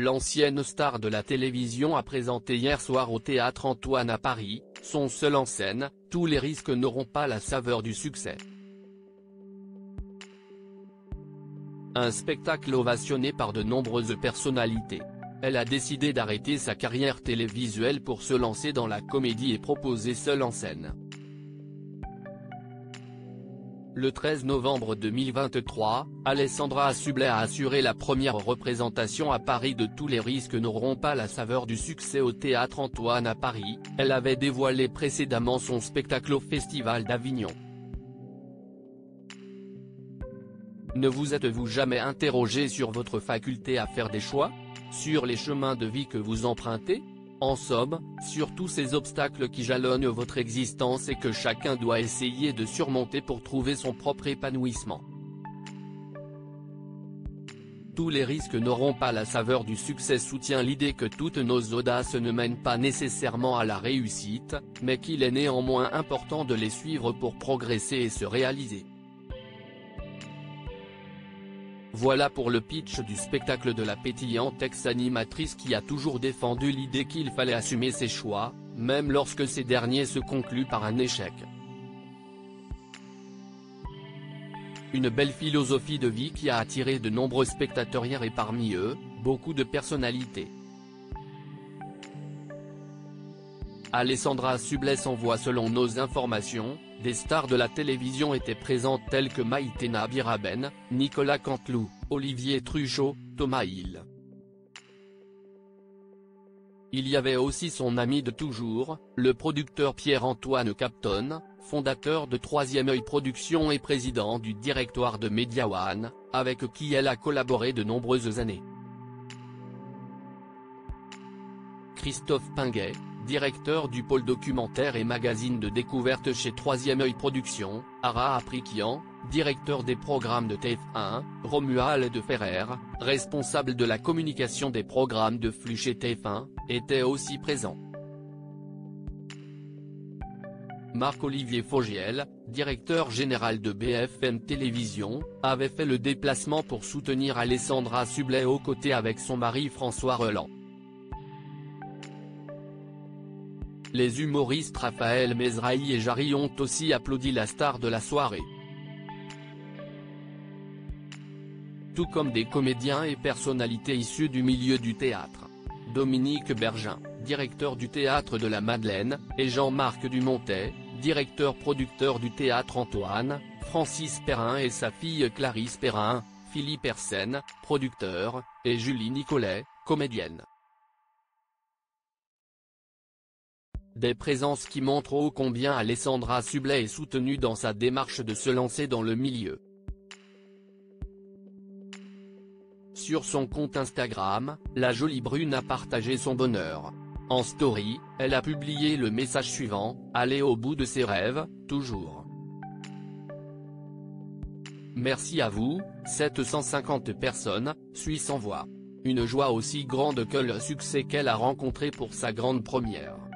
l'ancienne star de la télévision a présenté hier soir au Théâtre Antoine à Paris, son seul en scène, Tous les risques n'auront pas la saveur du succès. Un spectacle ovationné par de nombreuses personnalités. Elle a décidé d'arrêter sa carrière télévisuelle pour se lancer dans la comédie et proposer seule en scène. Le 13 novembre 2023, Alessandra Sublet a assuré la première représentation à Paris de Tous les risques n'auront pas la saveur du succès au Théâtre Antoine à Paris. Elle avait dévoilé précédemment son spectacle au Festival d'Avignon. Ne vous êtes-vous jamais interrogé sur votre faculté à faire des choix? Sur les chemins de vie que vous empruntez? En somme, sur tous ces obstacles qui jalonnent votre existence et que chacun doit essayer de surmonter pour trouver son propre épanouissement. Tous les risques n'auront pas la saveur du succès soutient l'idée que toutes nos audaces ne mènent pas nécessairement à la réussite, mais qu'il est néanmoins important de les suivre pour progresser et se réaliser. Voilà pour le pitch du spectacle de la pétillante ex-animatrice qui a toujours défendu l'idée qu'il fallait assumer ses choix, même lorsque ces derniers se concluent par un échec. Une belle philosophie de vie qui a attiré de nombreux spectateurs hier et parmi eux, beaucoup de personnalités. Alessandra Sublet s'envoie selon nos informations, des stars de la télévision étaient présentes telles que Maïté Nabiraben, Nicolas Canteloup, Olivier Truchot, Thomas Hill. Il y avait aussi son ami de toujours, le producteur Pierre-Antoine Capton, fondateur de Troisième Œil Productions et président du directoire de Media One, avec qui elle a collaboré de nombreuses années. Christophe Pinguet, directeur du pôle documentaire et magazine de découverte chez Troisième Œil Productions, Ara Aprikian, directeur des programmes de TF1, Romuald de Ferrer, responsable de la communication des programmes de flux chez TF1, étaient aussi présents. Marc-Olivier Fogiel, directeur général de BFM Télévision, avait fait le déplacement pour soutenir Alessandra Sublet aux côtés avec son mari François Reland. Les humoristes Raphaël Mesrahi et Jarry ont aussi applaudi la star de la soirée. Tout comme des comédiens et personnalités issus du milieu du théâtre. Dominique Bergin, directeur du Théâtre de la Madeleine, et Jean-Marc Dumontet, directeur-producteur du Théâtre Antoine, Francis Perrin et sa fille Clarisse Perrin, Philippe Hersen, producteur, et Julie Nicolet, comédienne. Des présences qui montrent ô combien Alessandra Sublet est soutenue dans sa démarche de se lancer dans le milieu. Sur son compte Instagram, la jolie brune a partagé son bonheur. En story, elle a publié le message suivant, « Aller au bout de ses rêves, toujours. Merci à vous, 750 personnes, suis sans voix. Une joie aussi grande que le succès qu'elle a rencontré pour sa grande première.